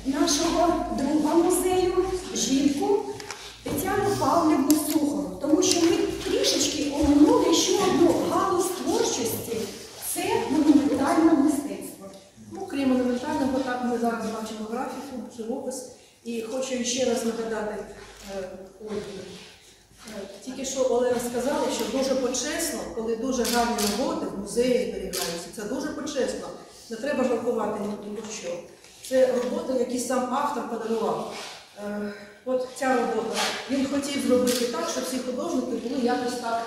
нашого друга музею, жінку Тетяну Павлівну Сухову, тому що ми трішечки оминули ще одну галузь творчості – це монументальне мистецтво. Ну, крім монументального, так ми зараз бачимо графіку, живопис. І хочу ще раз нагадати Ольгі. Тільки що Олег сказали, що дуже почесно, коли дуже гарні роботи в музеї зберігаються. Це дуже почесно. Не треба жалкувати ні про що. Це роботи, які сам автор подарував. От ця робота. Він хотів зробити так, щоб всі художники були якось так,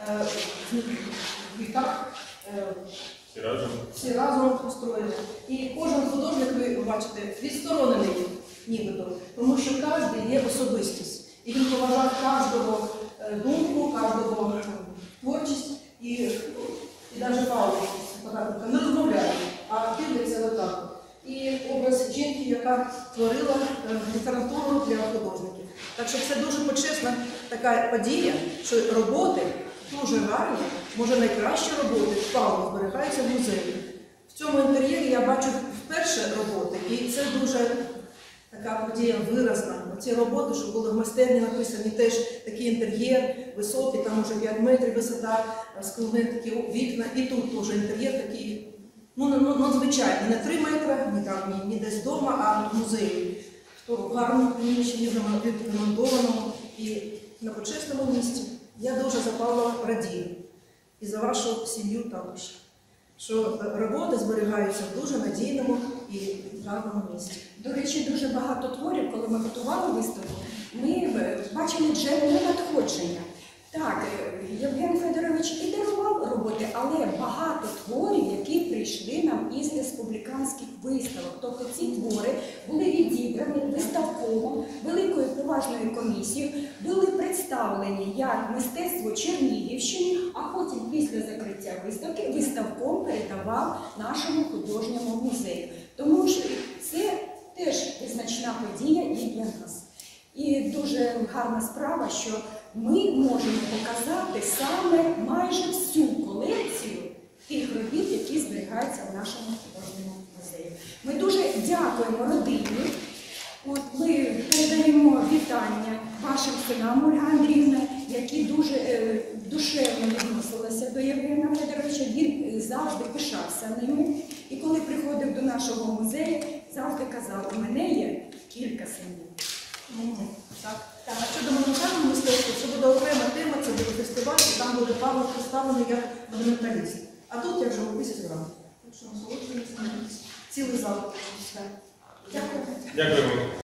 всі разом устроєні. І кожен художник, ви бачите, відсторонений нібито, тому що кожен є особистість. І він поважав кожного думку, кожного творчість і навіть Павло не розмовляє, а дивиться отак. І образ жінки, яка творила літературу для художників. Так що це дуже почесна така подія, що роботи дуже гарні, може найкращі роботи Павло зберігаються в музеї. В цьому інтер'єрі я бачу вперше роботи, і це дуже така подія виразна. Ці роботи, що були в майстерні написані, теж такий інтер'єр високий, там уже 5 метрів висота, скляні такі вікна, і тут теж інтер'єр такий, надзвичайний, не 3 метри, ні десь вдома, а в музеї. В гарному приміщенні, ремонтованому і на почесному місці. Я дуже за Павла радію. І за вашу сім'ю також. Що роботи зберігаються в дуже надійному і гарному місці. До речі, дуже багато творів, коли ми готували виставку, ми бачили джерело надходження. Так, Євген Федорович і дарував роботи, але багато творів, які прийшли нам із республіканських виставок. Тобто ці твори були відібрані виставково, великою поважною комісією, були представлені як мистецтво Чернігівщини, а потім після закриття виставки виставком передавав нашому художньому музею. Тому що це теж визначна подія і для нас. І дуже гарна справа, що ми можемо показати саме майже всю колекцію тих робіт, які зберігаються в нашому художньому музеї. Ми дуже дякуємо родині. Ми передаємо вітання вашим синам, Ольга Андріївна, які дуже душевно відносилися до Євгена Федоровича. Він завжди пишався ними. І коли приходив до нашого музею, завжди казав, у мене є кілька синів. Так. А щодо монументального мистецтва, це буде окрема тема, це буде фестиваль, і там буде Павло представлений як монументаліст. А тут як живописець грамоти. Так що насолоджуємося, цілий зал. Дякую. Дякуємо.